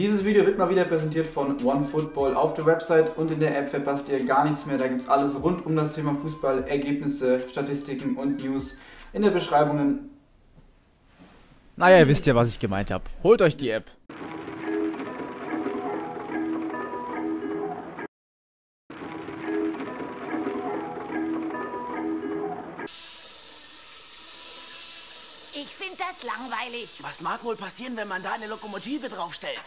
Dieses Video wird mal wieder präsentiert von OneFootball. Auf der Website und in der App verpasst ihr gar nichts mehr. Da gibt es alles rund um das Thema Fußball, Ergebnisse, Statistiken und News in der Beschreibung. Naja, ihr wisst ja, was ich gemeint habe. Holt euch die App. Ich finde das langweilig. Was mag wohl passieren, wenn man da eine Lokomotive draufstellt?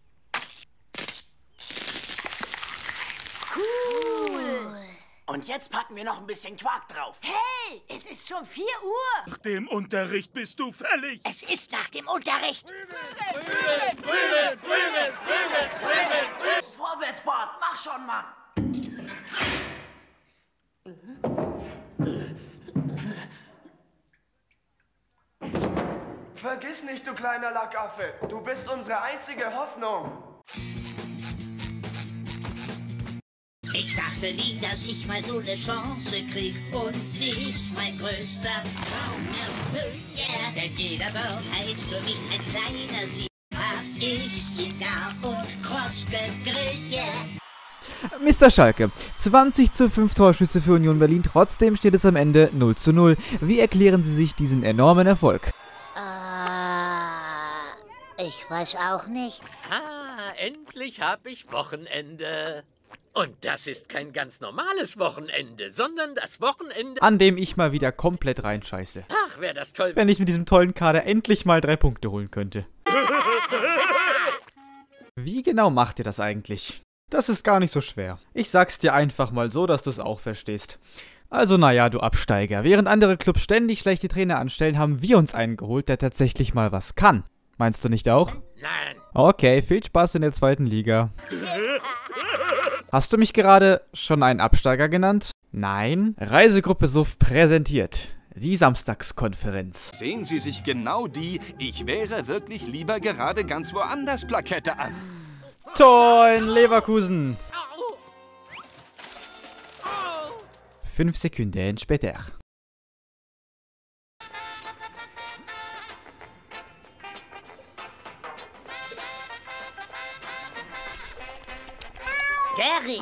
Cool. Und jetzt packen wir noch ein bisschen Quark drauf. Hey, es ist schon 4 Uhr. Nach dem Unterricht bist du fällig. Es ist nach dem Unterricht. Vorwärts, Bart, mach schon, Mann. Vergiss nicht, du kleiner Lackaffe, du bist unsere einzige Hoffnung. Ich dachte nie, dass ich mal so eine Chance krieg und sich mein größter Traum erfüllt. Denn jeder Wahrheit für mich ein kleiner Sieg. Hab ich ihn gar und kross gegrillt, Mr. Schalke, 20:5 Torschüsse für Union Berlin, trotzdem steht es am Ende 0:0. Wie erklären Sie sich diesen enormen Erfolg? Ich weiß auch nicht. Endlich habe ich Wochenende. Und das ist kein ganz normales Wochenende, sondern das Wochenende, An dem ich mal wieder komplett reinscheiße. ach, wäre das toll. Wenn ich mit diesem tollen Kader endlich mal 3 Punkte holen könnte. Wie genau macht ihr das eigentlich? Das ist gar nicht so schwer. Ich sag's dir einfach mal so, dass du es auch verstehst. Also naja, du Absteiger. Während andere Clubs ständig schlechte Trainer anstellen, haben wir uns einen geholt, der tatsächlich mal was kann. Meinst du nicht auch? Nein. Okay, viel Spaß in der 2. Liga. Hast du mich gerade schon einen Absteiger genannt? Nein. Reisegruppe Suff präsentiert die Samstagskonferenz. Sehen Sie sich genau die "Ich wäre wirklich lieber gerade ganz woanders" Plakette an. Tor in Leverkusen. 5 Sekunden später. Gary!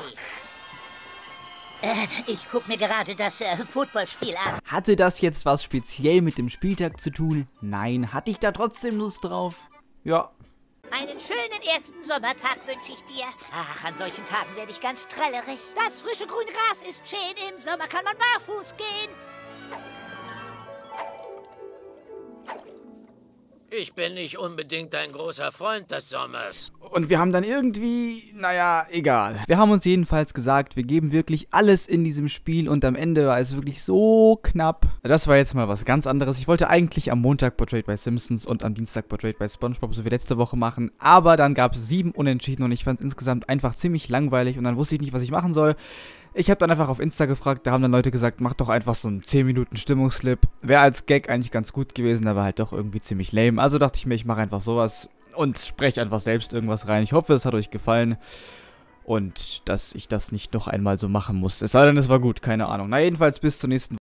Ich guck mir gerade das Footballspiel an. Hatte das jetzt was speziell mit dem Spieltag zu tun? Nein. Hatte ich da trotzdem Lust drauf? Ja. Einen schönen ersten Sommertag wünsche ich dir. Ach, an solchen Tagen werde ich ganz trällerig. Das frische grüne Gras ist schön, im Sommer kann man barfuß gehen. Ich bin nicht unbedingt ein großer Freund des Sommers. Und wir haben dann irgendwie, naja, egal. Wir haben uns jedenfalls gesagt, wir geben wirklich alles in diesem Spiel und am Ende war es wirklich so knapp. Das war jetzt mal was ganz anderes. Ich wollte eigentlich am Montag Portrait by Simpsons und am Dienstag Portrait by SpongeBob, so wie letzte Woche machen, aber dann gab es 7 Unentschieden und ich fand es insgesamt einfach ziemlich langweilig und dann wusste ich nicht, was ich machen soll. Ich habe dann einfach auf Insta gefragt, da haben dann Leute gesagt, mach doch einfach so einen 10 Minuten Stimmungsclip. Wäre als Gag eigentlich ganz gut gewesen, aber halt doch irgendwie ziemlich lame. Also dachte ich mir, ich mache einfach sowas und spreche einfach selbst irgendwas rein. Ich hoffe, es hat euch gefallen und dass ich das nicht noch einmal so machen muss. Es sei denn, es war gut, keine Ahnung. Na jedenfalls bis zur nächsten Woche.